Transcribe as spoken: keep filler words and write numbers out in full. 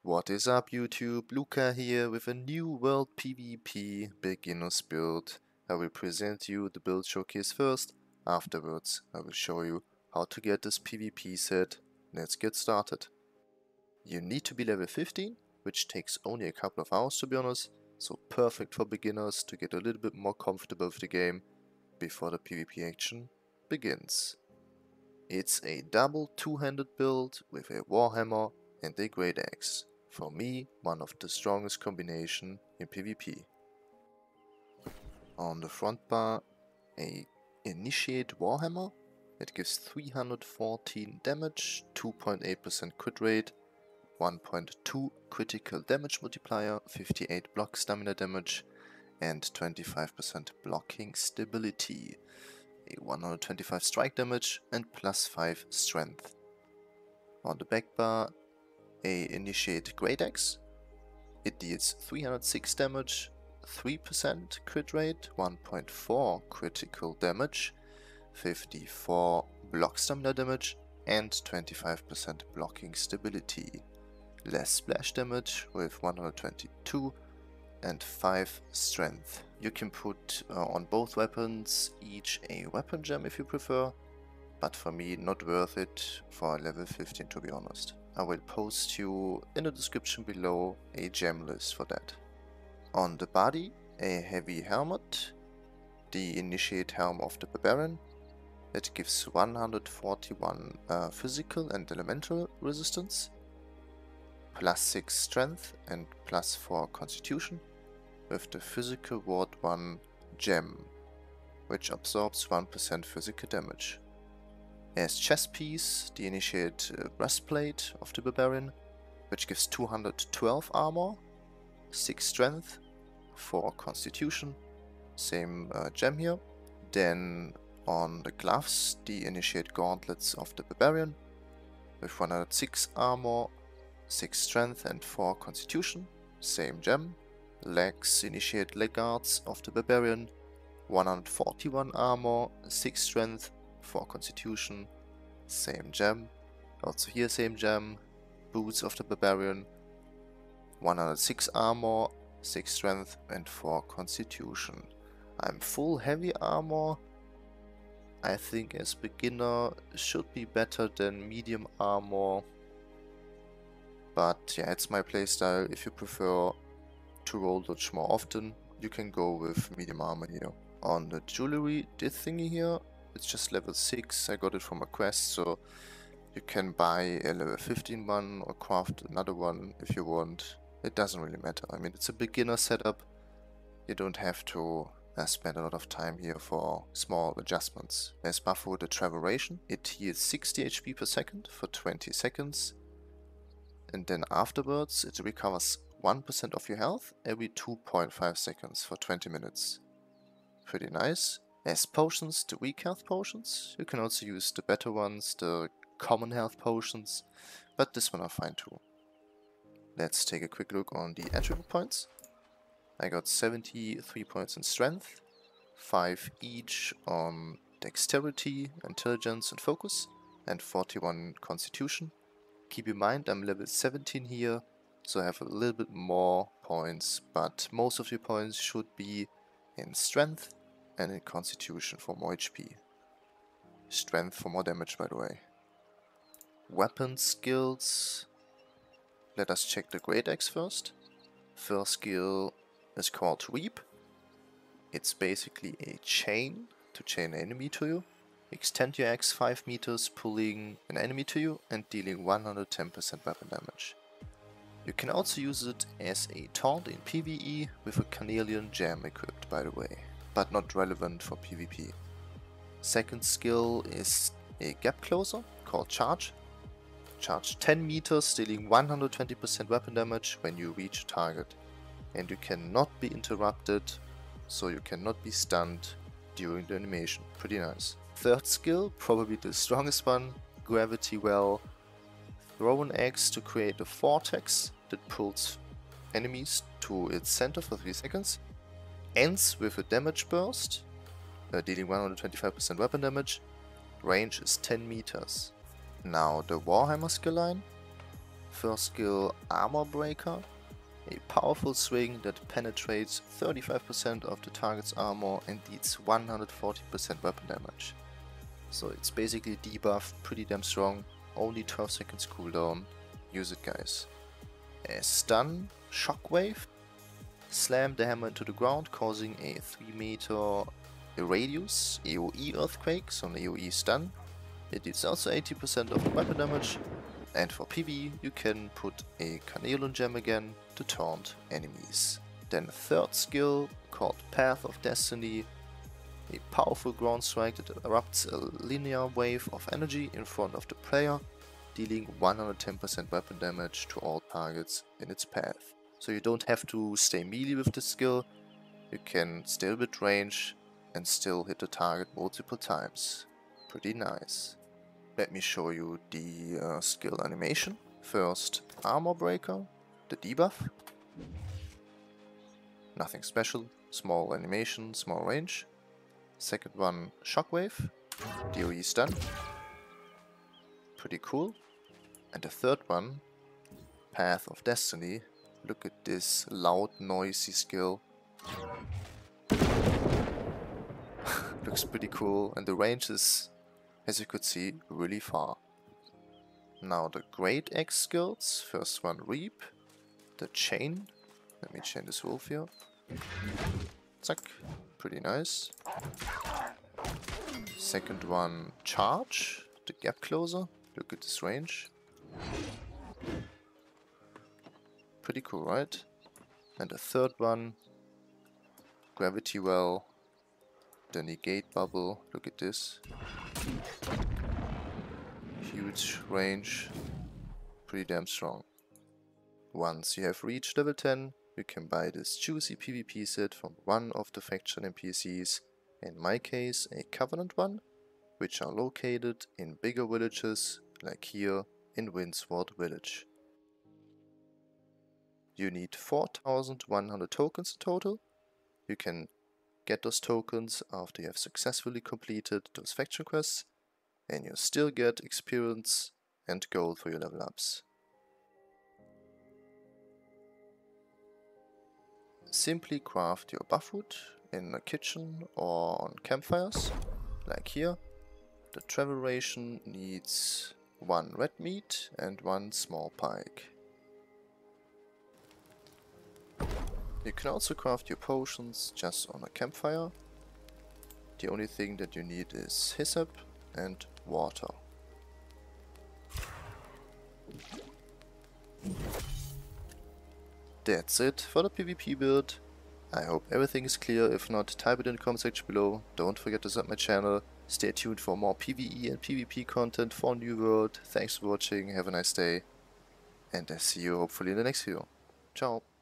What is up YouTube, Luca here with a new World PvP beginner's build. I will present you the build showcase first, afterwards I will show you how to get this PvP set. Let's get started. You need to be level fifteen, which takes only a couple of hours to be honest, so perfect for beginners to get a little bit more comfortable with the game before the PvP action begins. It's a double two-handed build with a Warhammer and a Great Axe. For me, one of the strongest combination in PvP. On the front bar, a Initiate Warhammer. It gives three hundred fourteen damage, two point eight percent crit rate, one point two critical damage multiplier, fifty-eight block stamina damage, and twenty-five percent blocking stability. A one hundred twenty-five strike damage and plus five strength. On the back bar, a Initiate Great Axe. It deals three hundred six damage, three percent crit rate, one point four critical damage, fifty-four block stamina damage, and twenty-five percent blocking stability. Less splash damage with one hundred twenty-two and five strength. You can put uh, on both weapons each a weapon gem if you prefer, but for me not worth it for level fifteen to be honest. I will post you in the description below a gem list for that. On the body, a heavy helmet, the Initiate Helm of the Barbarian. It gives one hundred forty-one uh, physical and elemental resistance, plus six strength and plus four constitution, with the physical ward one gem, which absorbs one percent physical damage. As chest piece, the Initiate uh, Breastplate of the Barbarian, which gives two hundred twelve armor, six strength, four constitution, same uh, gem here. Then on the gloves, the Initiate Gauntlets of the Barbarian, with one hundred six armor, six strength and four constitution, same gem. Legs, Initiate Leg Guards of the Barbarian, one hundred forty-one armor, six strength, four constitution, same gem. Also here same gem. Boots of the Barbarian, one hundred six armor, six strength and four constitution. I'm full heavy armor. I think as beginner should be better than medium armor. But yeah, it's my playstyle. If you prefer to roll dodge more often, you can go with medium armor here. On the jewelry, this thingy here, it's just level six, I got it from a quest, so you can buy a level fifteen one or craft another one if you want. It doesn't really matter. I mean, it's a beginner setup. You don't have to uh, spend a lot of time here for small adjustments. There's Buffo the Travel Ration. It heals sixty H P per second for twenty seconds. And then afterwards it recovers one percent of your health every two point five seconds for twenty minutes. Pretty nice. As potions, the weak health potions. You can also use the better ones, the common health potions, but this one are fine too. Let's take a quick look on the attribute points. I got seventy-three points in strength, five each on dexterity, intelligence and focus, and forty-one constitution. Keep in mind I'm level seventeen here, so I have a little bit more points, but most of your points should be in strength and in constitution for more H P. Strength for more damage, by the way. Weapon skills. Let us check the Great Axe first. First skill is called Reap. It's basically a chain to chain an enemy to you. Extend your axe five meters, pulling an enemy to you and dealing one hundred ten percent weapon damage. You can also use it as a taunt in PvE with a Carnelian gem equipped, by the way, but not relevant for PvP. Second skill is a gap closer called Charge. Charge ten meters, dealing one hundred twenty percent weapon damage when you reach a target. And you cannot be interrupted, so you cannot be stunned during the animation. Pretty nice. Third skill, probably the strongest one, Gravity Well. Throw an axe to create a vortex that pulls enemies to its center for three seconds. Ends with a damage burst, uh, dealing one hundred twenty-five percent weapon damage. Range is ten meters. Now the Warhammer skill line. First skill, Armor Breaker. A powerful swing that penetrates thirty-five percent of the target's armor and deals one hundred forty percent weapon damage. So it's basically debuff, pretty damn strong, only twelve seconds cooldown. Use it, guys. A stun, Shockwave. Slam the hammer into the ground, causing a three meter radius A O E earthquake, so an A O E stun. It deals also eighty percent of the weapon damage. And for P V E you can put a Carnelian gem again to taunt enemies. Then third skill, called Path of Destiny. A powerful ground strike that erupts a linear wave of energy in front of the player, dealing one hundred ten percent weapon damage to all targets in its path. So you don't have to stay melee with this skill, you can stay with range and still hit the target multiple times. Pretty nice. Let me show you the uh, skill animation. First, Armor Breaker, the debuff. Nothing special, small animation, small range. Second one, Shockwave, D O E stun. Pretty cool. And the third one, Path of Destiny. Look at this loud, noisy skill. Looks pretty cool, and the range is, as you could see, really far. Now the Great Axe skills. First one, Reap. The Chain. Let me chain this wolf here. Zack. Pretty nice. Second one, Charge. The Gap Closer. Look at this range. Pretty cool, right? And the third one, Gravity Well. The Negate Bubble. Look at this. Huge range. Pretty damn strong. Once you have reached level ten, you can buy this juicy PvP set from one of the faction N P Cs, in my case a Covenant one, which are located in bigger villages like here in Windsward Village. You need four thousand one hundred tokens in total. You can get those tokens after you have successfully completed those faction quests, and you still get experience and gold for your level ups. Simply craft your buffwood in a kitchen or on campfires, like here. The travel ration needs one red meat and one small pike. You can also craft your potions just on a campfire. The only thing that you need is hyssop and water. That's it for the PvP build. I hope everything is clear. If not, type it in the comment section below. Don't forget to sub my channel. Stay tuned for more PvE and PvP content for New World. Thanks for watching, have a nice day, and I see you hopefully in the next video. Ciao.